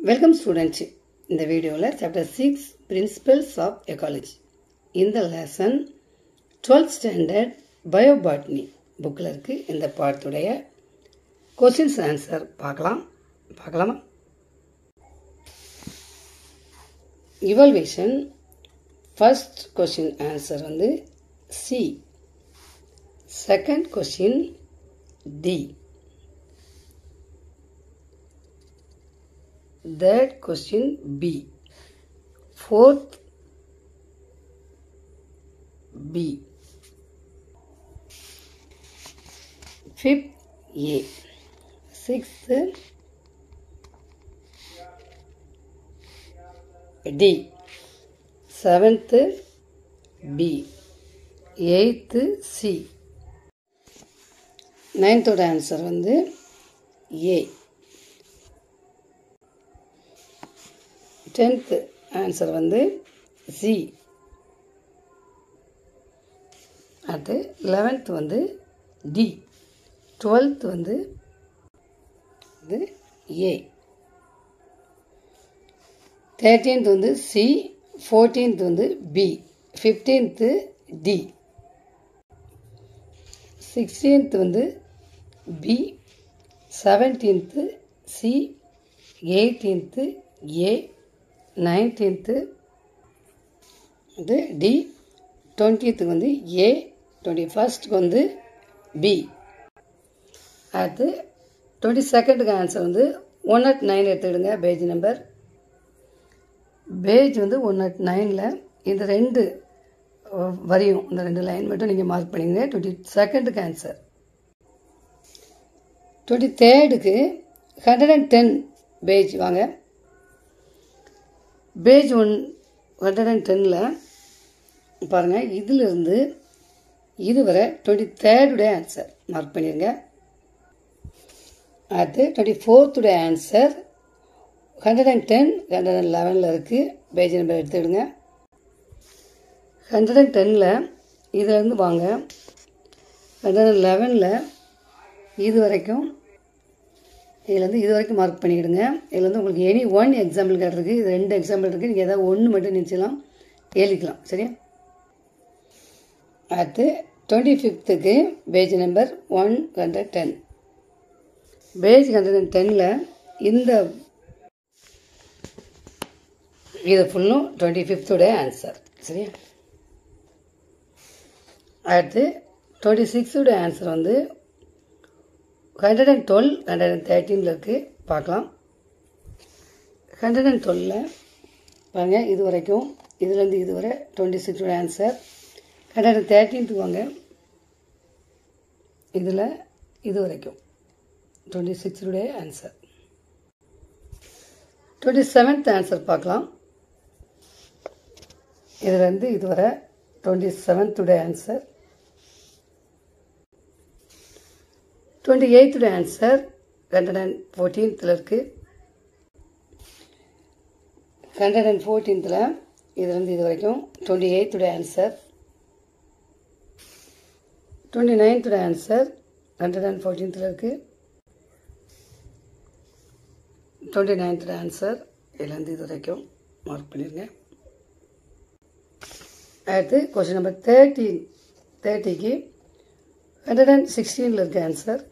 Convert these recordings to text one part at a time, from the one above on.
Welcome students. In the video, chapter 6 Principles of Ecology. In the lesson 12th standard Bio-botany book in the part today questions answer பார்க்கலாம். Evaluation first question answer வந்து C. Second question D. Third question B. Fourth B. Fifth A. Sixth D. Seventh B. Eighth C. Ninth answer வந்து A. 10th answer வந்து C. அடுத்து 11th வந்து D. 12th வந்து A. 13th வந்து C. 14th வந்து B. 15th D. 16th வந்து B. 17th C. 18th A. 19th வந்து D. 20th வந்து A. 21st வந்து B. அடுத்து 22nd ஆன்சர் வந்து 109 எடுத்துடுங்க. பேஜ் நம்பர் பேஜ் வந்து 109ல் இந்த ரெண்டு வரியும் இந்த ரெண்டு லைன் மட்டும் நீங்கள் மார்க் பண்ணிங்க. 22nd answer. 23க்கு 110 பேஜ் வாங்க. பேஜ் 110ல் பாருங்கள், இதிலிருந்து இதுவரை 23rd ஆன்சர் மார்க் பண்ணிடுங்க. அடுத்து 24th ஆன்சர் 110 111ல் இருக்குது. Page number எடுத்துவிடுங்க. 110ல் இதிலேருந்து வாங்க. 111ல் இது வரைக்கும் இதுலேருந்து இது வரைக்கும் மார்க் பண்ணிக்கிடுங்க. இதில் வந்து உங்களுக்கு எனி ஒன் எக்ஸாம்பிள் இருக்குது. இது ரெண்டு எக்ஸாம்பிள் இருக்குது. நீங்கள் ஏதாவது ஒன்று மட்டும் நினச்சலாம் எழுதிக்கலாம். சரியா? அடுத்து 25க்கு பேஜ் நம்பர் 110. பேஜ் 110ல் இந்த இது ஃபுல்லும் 25th ஆன்சர். சரியா? அடுத்து 26th ஆன்சர் வந்து 112 113ல் இருக்குது. பார்க்கலாம். 112ல் பாருங்கள், இது வரைக்கும் இதுலேருந்து இது வரை 26th ஆன்சர். 113க்கு வாங்க. இதில் இது வரைக்கும் 26th ஆன்சர். 27th ஆன்சர் பார்க்கலாம். இதுலேருந்து இது வரை 27th ஆன்சர். 28th ஆன்சர் 114ல் இருக்குது. 114ல் இதுலேருந்து இது வரைக்கும் 28th ஆன்சர். 29th ஆன்சர் 114ல் இருக்குது. 29th ஆன்சர் இதுலேருந்து இது வரைக்கும் மார்க் பண்ணிடுங்க. அடுத்து கொஸ்டின் நம்பர் 30க்கு 116ல் இருக்க ஆன்சர்.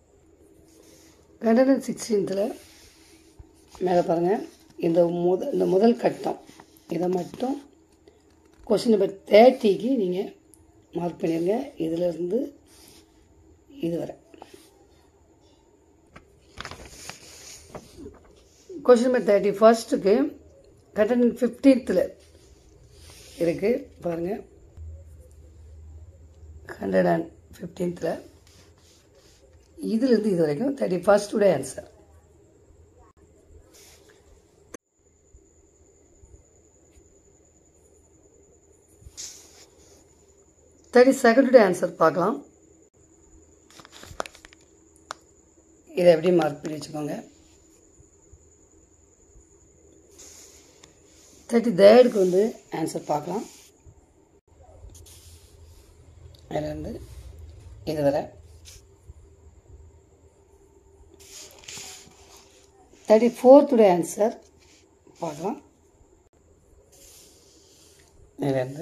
116ல் மேலே பாருங்கள், இந்த முதல் கட்டம் இதை மட்டும் கொஸ்டின் நம்பர் 30க்கு நீங்கள் மார்க் பண்ணிடுங்க. இதிலிருந்து இது வரை. கொஸ்டின் நம்பர் 31க்கு 115ல் இருக்குது. பாருங்கள், 115ல் இதிலிருந்து இது வரைக்கும் 31st ஆன்சர். 32nd ஆன்சர் பார்க்கலாம். இதை எப்படி மார்க் பண்ணி வச்சுக்கோங்க. 33க்கு வந்து ஆன்சர் பார்க்கலாம். அதிலிருந்து இதுவரை 34th ஆன்சர் பார்க்கலாம். இதுலேருந்து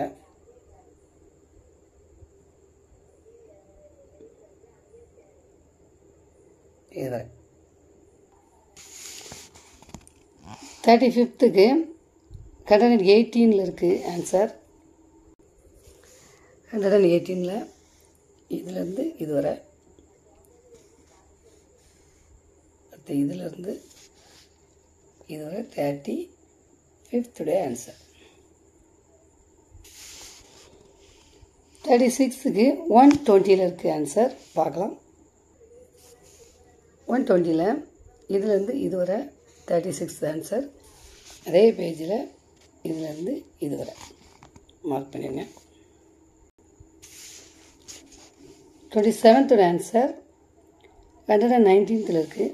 இது 35th 118 இருக்குது ஆன்சர். 118 இதுலேருந்து இதுவரை, இதிலிருந்து இதுவரை 35th ஆன்சர். 36 120 இருக்குது ஆன்சர் பார்க்கலாம். 120 இதிலேருந்து இதுவரை 36 ஆன்சர். அதே பேஜில் இதிலேருந்து இதுவரை மார்க் பண்ணிடுங்க. 27th ஆன்சர் 119 இருக்குது.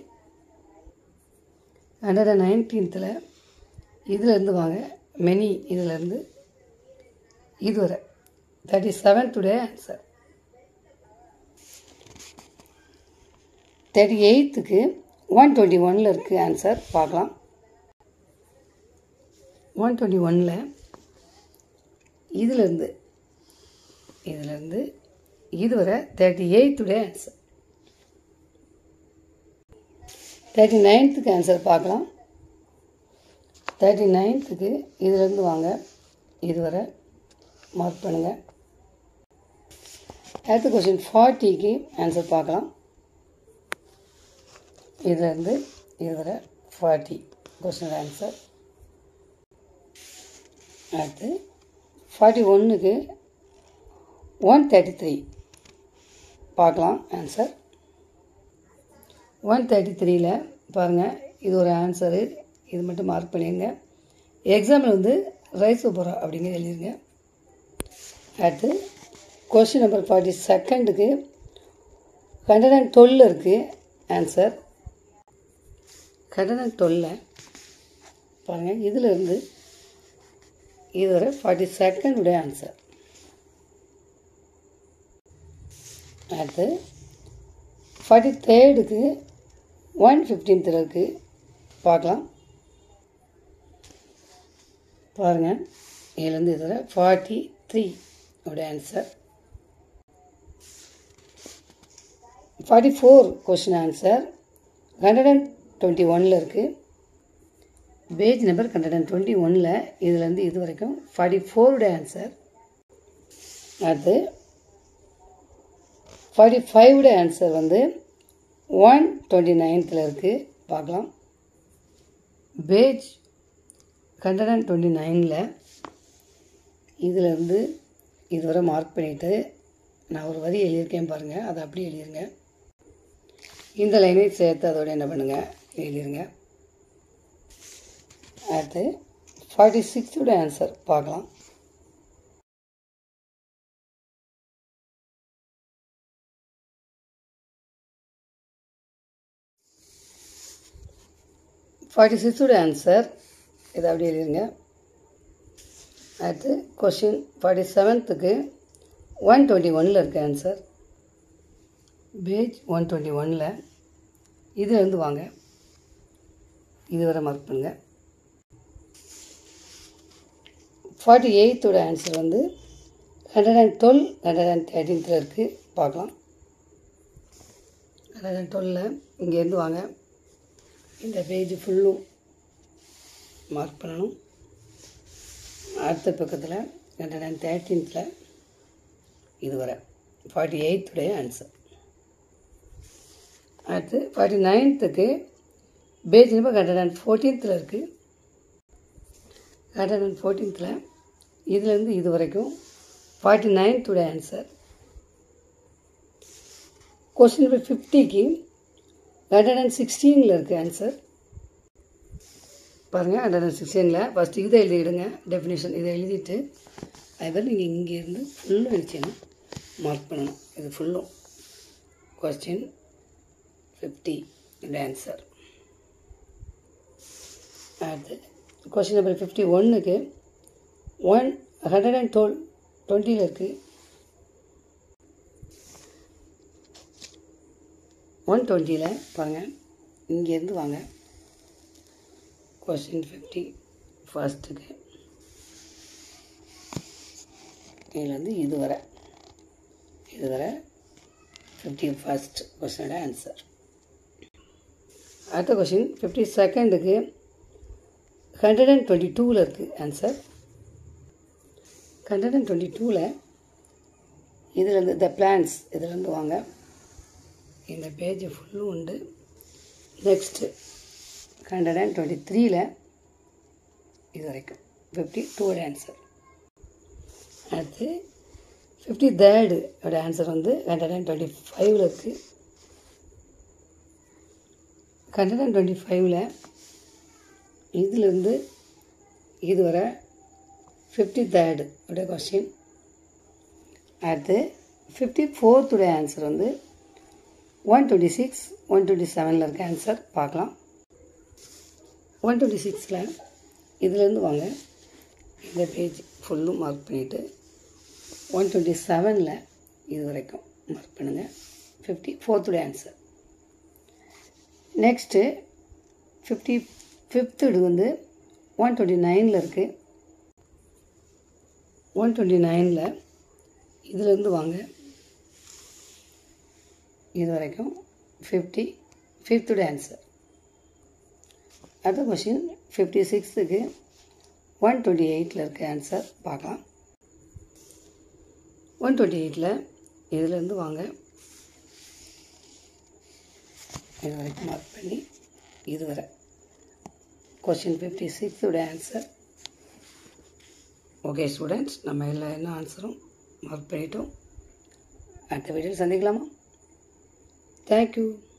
119 இதிலேருந்து வாங்க, மெனி இதிலேருந்து இதுவரை 37th ஆன்சர். 38th 121 இருக்குது ஆன்சர் பார்க்கலாம். 121 இதிலேருந்து இதுவரை 38th ஆன்சர். 39th ஆன்சர் பார்க்கலாம். 39th இதிலேருந்து வாங்க, இதுவரை மார்க் பண்ணுங்கள். அடுத்த கொஸ்டின் 40 ஆன்சர் பார்க்கலாம். இதிலேருந்து இதுவரை 40 கொஸ்டின் ஆன்சர். அடுத்து 41 133 பார்க்கலாம் ஆன்சர். 133 பாருங்கள், இது ஒரு ஆன்சரு, இது மட்டும் மார்க் பண்ணிடுங்க. எக்ஸாமில் ரைசோபோரா அப்படிங்கிறது எழுதிருங்க. அடுத்து கொஸ்டின் நம்பர் 42 112 இருக்குது ஆன்சர். 112 பாருங்கள், இதிலிருந்து இதுவரை 42nd ஆன்சர். அடுத்து 43 115 இருக்குது பார்க்கலாம். பாருங்கள், இதுலேருந்து இதுவரை 43 ஆன்சர். 44 கொஸ்டின் ஆன்சர் 121 இருக்குது. பேஜ் நம்பர் 121 இதுலேருந்து இது வரைக்கும் 44 ஆன்சர். அடுத்து 45 ஆன்சர் 129 இருக்குது பார்க்கலாம். பேஜ் 129 இதிலேருந்து இதுவரை மார்க் பண்ணிவிட்டு நான் ஒரு வரி எழுதியிருக்கேன் பாருங்கள், அதை அப்படியே எழுதிருங்க. இந்த லைனை சேர்த்து அதோட என்ன பண்ணுங்கள், எழுதிருங்க. அடுத்து 46 ஆன்சர் பார்க்கலாம். 46 ஆன்சர் இதை அப்படி எழுதிருங்க. அடுத்து கொஸ்டின் 47 121 இருக்குது ஆன்சர். பேஜ் 121 இதிலேருந்து வாங்க, இதுவரை மார்க் பண்ணுங்கள். 48 ஆன்சர் 112 113 இருக்குது பார்க்கலாம். 112 இங்கேருந்து வாங்க, இந்த பேஜ் ஃபுல்லும் மார்க் பண்ணணும். அடுத்த பக்கத்தில் 113 இதுவரை 48 ஆன்சர். அடுத்து 49 பேஜ் நம்பர் 114 இருக்குது. 114 இதிலேருந்து இது வரைக்கும் 49 ஆன்சர். கொஸ்டின் நம்பர் 50 116 இருக்குது ஆன்சர். பாருங்கள், 116 ஃபஸ்ட்டு இதை எழுதிடுங்க, டெஃபினேஷன் இதை எழுதிட்டு அதுமாதிரி நீங்கள் இங்கேருந்து ஃபுல்லும் எழுதிச்சேன்னா மார்க் பண்ணணும். இது ஃபுல்லும் கொஸ்டின் 50 ஆன்சர். அடுத்து கொஸ்டின் நம்பர் 51 120 இருக்குது. 120 பாருங்கள், இங்கேருந்து வாங்க, கொஸ்டின் 51க்கு இதுலேருந்து இதுவரை 51st கொஸ்டினோட ஆன்சர். அடுத்த கொஸ்டின் 52க்கு 122ல் இருக்குது ஆன்சர். 122ல் இதுலேருந்து த பிளான்ஸ் இதுலேருந்து வாங்க. இந்த பேஜ் ஃபுல்லும் உண்டு. நெக்ஸ்ட்டு 123ல் இது வரைக்கும் 52ஓட ஆன்சர். அடுத்து 53rd ஓட ஆன்சர் வந்து 125ல் இருக்குது. 125ல் இதிலிருந்து இதுவரை 53rd ஓட கொஸ்டின். அடுத்து 54th ஓட ஆன்சர் வந்து 126, 127ல் இருக்க ஆன்சர் பார்க்கலாம். 126ல் இதிலேருந்து வாங்க. இந்த பேஜ் ஃபுல்லும் மார்க் பண்ணிவிட்டு 127ல் இது வரைக்கும் மார்க் பண்ணுங்கள். 54th ஓட ஆன்சர். நெக்ஸ்ட்டு 55th வந்து 129ல் இருக்குது. 129ல் இதிலேருந்து வாங்க. இது வரைக்கும் 55th ஓட ஆன்சர். அடுத்த கொஸ்டின் 56க்கு 128ல் இருக்க ஆன்சர் பார்க்கலாம். 128ல் இதிலேருந்து வாங்க. இது வரைக்கும் மார்க் பண்ணி இதுவரை கொஸ்டின் 56th ஓட ஆன்சர். ஓகே ஸ்டூடெண்ட்ஸ், நம்ம எல்லா ஆன்சரும் மார்க் பண்ணிட்டோம். அடுத்த வீடியோவில் சந்திக்கலாமா? தேங்க்யூ.